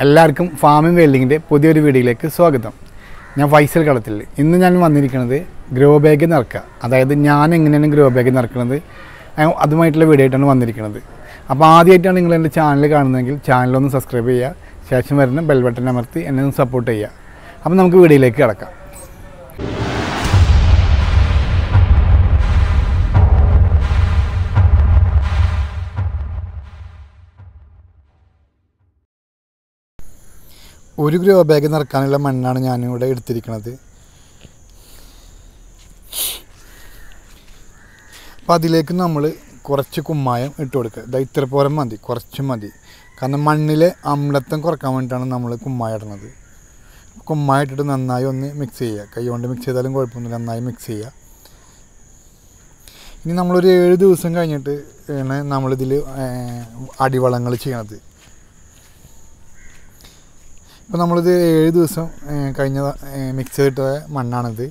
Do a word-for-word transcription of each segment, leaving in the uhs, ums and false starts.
എല്ലാവർക്കും ഫാമിംഗ് വെൽഡിങ്ങിൻ്റെ പുതിയൊരു വീഡിയോയിലേക്ക് സ്വാഗതം. ഞാൻ ഫൈസൽ കളത്തിൽ. ഇന്ന് ഞാൻ വന്നിരിക്കുന്നത് ഗ്രോ ബാഗ് നിറക്കുക, അതായത് ഞാൻ എങ്ങനെയാണ് ഗ്രോ ബാഗ് നിറക്കുന്നത് അതുമായിട്ടുള്ള വീഡിയോ ആയിട്ടാണ് വന്നിരിക്കുന്നത്. അപ്പോൾ ആദ്യമായിട്ടാണ് നിങ്ങൾ എൻ്റെ ചാനൽ കാണുന്നതെങ്കിൽ ചാനലൊന്ന് സബ്സ്ക്രൈബ് ചെയ്യുക, ശേഷം വരുന്ന ബെൽ ബട്ടൺ അമർത്തി എന്നെ ഒന്ന് സപ്പോർട്ട് ചെയ്യുക. അപ്പോൾ നമുക്ക് വീഡിയോയിലേക്ക് കിടക്കാം. ഒരു ഗ്രോ ബാഗ് നിറക്കാനുള്ള മണ്ണാണ് ഞാനിവിടെ എടുത്തിരിക്കുന്നത്. അപ്പോൾ അതിലേക്ക് നമ്മൾ കുറച്ച് കുമ്മായം ഇട്ട് കൊടുക്കുക. ഇത് ഇത്ര പോരം മതി, കുറച്ച് മതി. കാരണം മണ്ണിലെ അമ്ലത്വം കുറക്കാൻ വേണ്ടിയിട്ടാണ് നമ്മൾ കുമ്മായം ഇടുന്നത്. കുമ്മായം ഇട്ടിട്ട് നന്നായി ഒന്ന് മിക്സ് ചെയ്യുക. കൈ കൊണ്ട് മിക്സ് ചെയ്താലും കുഴപ്പമൊന്നുമില്ല, നന്നായി മിക്സ് ചെയ്യുക. ഇനി നമ്മളൊരു ഏഴ് ദിവസം കഴിഞ്ഞിട്ട് ആണ് നമ്മളിതിൽ അടിവളങ്ങൾ ചെയ്യണത്. ഇപ്പോൾ നമ്മളിത് ഏഴ് ദിവസം കഴിഞ്ഞ മിക്സ് ചെയ്തിട്ട മണ്ണാണിത്.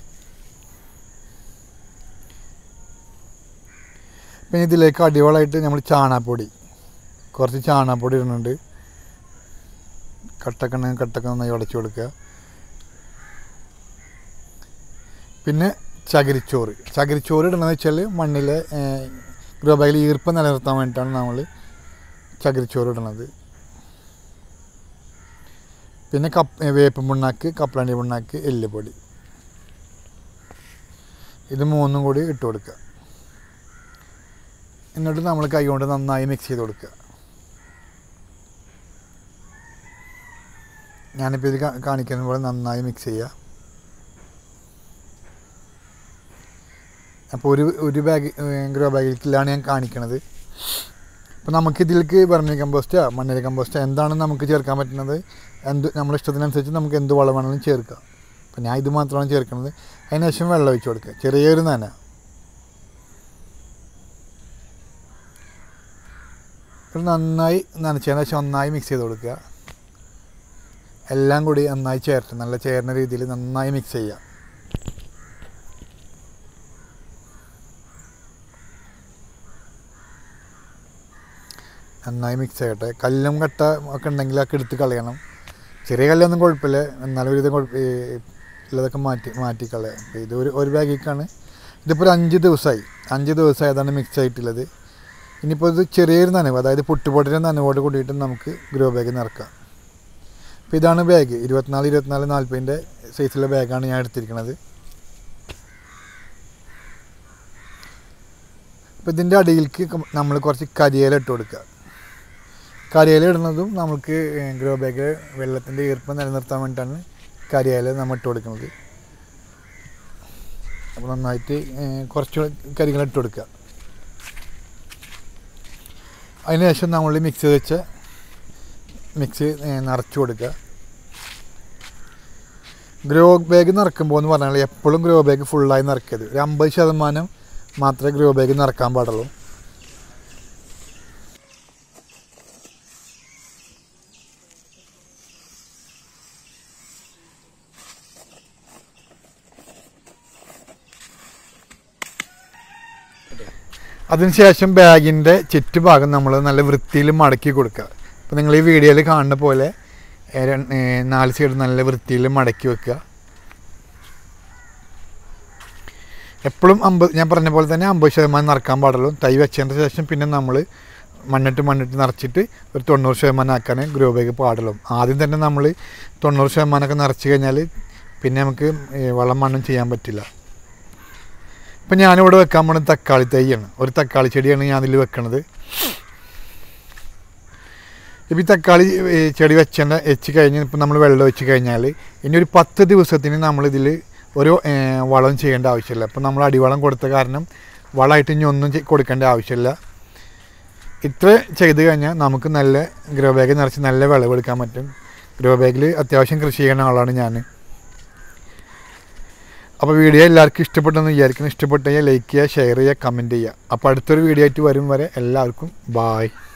പിന്നെ ഇതിലേക്ക് അടിവളമായിട്ട് നമ്മൾ ചാണകപ്പൊടി, കുറച്ച് ചാണകപ്പൊടി ഇടുന്നുണ്ട്. കട്ടക്ക കട്ടക്ക നന്നായി ഉടച്ചു കൊടുക്കുക. പിന്നെ ചകിരിച്ചോറ് ചകിരിച്ചോറ് ഇടണമെന്ന് വെച്ചാൽ മണ്ണിലെ ഗ്രോ ബാഗിൽ ഈർപ്പം നിലനിർത്താൻ വേണ്ടിയിട്ടാണ് നമ്മൾ ചകിരിച്ചോറ് ഇടുന്നത്. പിന്നെ കപ്പ് വേപ്പ് പുണ്ണാക്ക്, കപ്പലണ്ടി പുണ്ണാക്ക്, എല്ലുപൊടി, ഇത് മൂന്നും കൂടി ഇട്ട് കൊടുക്കുക. എന്നിട്ട് നമ്മൾ കൈ കൊണ്ട് നന്നായി മിക്സ് ചെയ്ത് കൊടുക്കുക. ഞാനിപ്പോൾ ഇത് കാണിക്കുന്ന പോലെ നന്നായി മിക്സ് ചെയ്യുക. അപ്പോൾ ഒരു ഒരു ബാഗ് ഗ്രോ ബാഗിലേക്കിലാണ് ഞാൻ കാണിക്കണത്. അപ്പോൾ നമുക്കിതിലേക്ക് വെർമി കമ്പോസ്റ്റോ മണ്ണിര കമ്പോസ്റ്റോ എന്താണ് നമുക്ക് ചേർക്കാൻ പറ്റുന്നത്, എന്ത് നമ്മുടെ ഇഷ്ടത്തിനനുസരിച്ച് നമുക്ക് എന്ത് വളം വേണമെങ്കിലും ചേർക്കാം. അപ്പോൾ ഞാൻ ഇത് മാത്രമാണ് ചേർക്കുന്നത്. അതിന് ശേഷം വെള്ളം ഒഴിച്ച് കൊടുക്കുക, ചെറിയൊരു നന. നന്നായി നനച്ചതിന് ശേഷം നന്നായി മിക്സ് ചെയ്ത് കൊടുക്കുക. എല്ലാം കൂടി നന്നായി ചേർത്ത് നല്ല ചേർന്ന രീതിയിൽ നന്നായി മിക്സ് ചെയ്യുക. നന്നായി മിക്സ് ചെയ്യട്ടെ. കല്ലും കട്ട ഒക്കെ ഉണ്ടെങ്കിൽ അതൊക്കെ എടുത്ത് കളയണം. ചെറിയ കല്ലൊന്നും കുഴപ്പമില്ല, എന്നാലും ഒരു ഇത് കുഴപ്പം ഇല്ലതൊക്കെ മാറ്റി മാറ്റി കളയാം. അപ്പോൾ ഇത് ഒരു ഒരു ബാഗിലേക്കാണ്. ഇതിപ്പോൾ ഒരു അഞ്ച് ദിവസമായി അഞ്ച് ദിവസമായി അതാണ് മിക്സ് ആയിട്ടുള്ളത്. ഇനിയിപ്പോൾ ഇത് ചെറിയൊരു നനവ്, അതായത് പൊട്ടുപൊട്ടിൻ്റെ നനവോട് കൂടിയിട്ട് നമുക്ക് ഗ്രോ ബാഗ് നിറക്കാം. അപ്പോൾ ഇതാണ് ബാഗ്. ഇരുപത്തിനാല് ഇരുപത്തിനാല് നാൽപ്പതിൻ്റെ സൈസിലുള്ള ബാഗാണ് ഞാൻ എടുത്തിരിക്കുന്നത്. അപ്പോൾ ഇതിൻ്റെ അടിയിലേക്ക് നമ്മൾ കുറച്ച് കരിയില ഇട്ട് കൊടുക്കുക. കരിയില ഇടുന്നതും നമുക്ക് ഗ്രോ ബാഗ് വെള്ളത്തിൻ്റെ ഈർപ്പം നിലനിർത്താൻ വേണ്ടിയിട്ടാണ് കരിയില നമ്മൾ ഇട്ട് കൊടുക്കുന്നത്. അപ്പോൾ നന്നായിട്ട് കുറച്ച് കരിയില ഇട്ട് കൊടുക്കുക. അതിനുശേഷം നമ്മൾ മിക്സ് ചെയ്ത് വെച്ച മിക്സ് നിറച്ച് കൊടുക്കുക. ഗ്രോ ബാഗ് നിറക്കുമ്പോൾ എന്ന് പറഞ്ഞാൽ എപ്പോഴും ഗ്രോ ബാഗ് ഫുള്ളായി നിറക്കരുത്. ഒരു അമ്പത് ശതമാനം മാത്രമേ ഗ്രോ ബാഗ് നിറക്കാൻ പാടുള്ളൂ. അതിനുശേഷം ബാഗിൻ്റെ ചുറ്റുഭാഗം നമ്മൾ നല്ല വൃത്തിയിൽ മടക്കി കൊടുക്കുക. അപ്പോൾ നിങ്ങൾ ഈ വീഡിയോയിൽ കാണുന്ന പോലെ നാല് സൈഡ് നല്ല വൃത്തിയിൽ മടക്കി വെക്കുക. എപ്പോഴും അമ്പത് ഞാൻ പറഞ്ഞ പോലെ തന്നെ അമ്പത് ശതമാനം നിറക്കാൻ പാടുള്ളൂ. തൈ വെച്ചതിന് ശേഷം പിന്നെ നമ്മൾ മണ്ണിട്ട് മണ്ണിട്ട് നിറച്ചിട്ട് ഒരു തൊണ്ണൂറ് ശതമാനം ആക്കാനേ ഗ്രോ ബാഗ് പാടുള്ളൂ. ആദ്യം തന്നെ നമ്മൾ തൊണ്ണൂറ് ശതമാനമൊക്കെ നിറച്ച് കഴിഞ്ഞാൽ പിന്നെ നമുക്ക് വളം മണ്ണും ചെയ്യാൻ പറ്റില്ല. ഇപ്പം ഞാനിവിടെ വെക്കാൻ പോകുന്നത് തക്കാളി തൈയാണ്. ഒരു തക്കാളി ചെടിയാണ് ഞാനിതിൽ വെക്കണത്. ഇപ്പം ഈ തക്കാളി ചെടി വെച്ചേണ്ട വെച്ച് കഴിഞ്ഞ് ഇപ്പം നമ്മൾ വെള്ളം ഒഴിച്ച് കഴിഞ്ഞാൽ ഇനി ഒരു പത്ത് ദിവസത്തിന് നമ്മളിതിൽ ഒരു വളം ചെയ്യേണ്ട ആവശ്യമില്ല. അപ്പം നമ്മൾ അടിവളം കൊടുത്ത കാരണം വളമായിട്ട് ഇനി ഒന്നും കൊടുക്കേണ്ട ആവശ്യമില്ല. ഇത്ര ചെയ്ത് കഴിഞ്ഞാൽ നമുക്ക് നല്ല ഗ്രോ ബാഗ് നിറച്ച് നല്ല വിളവെടുക്കാൻ പറ്റും. ഗ്രോ ബാഗിൽ അത്യാവശ്യം കൃഷി ചെയ്യുന്ന ആളാണ് ഞാൻ. അപ്പോൾ വീഡിയോ എല്ലാവർക്കും ഇഷ്ടപ്പെട്ടെന്ന് വിചാരിക്കുന്നു. ഇഷ്ടപ്പെട്ടു കഴിഞ്ഞാൽ ലൈക്ക് ചെയ്യുക, ഷെയർ ചെയ്യുക, കമൻറ്റ് ചെയ്യുക. അപ്പോൾ അടുത്തൊരു വീഡിയോ ആയിട്ട് വരും വരെ എല്ലാവർക്കും ബായ്.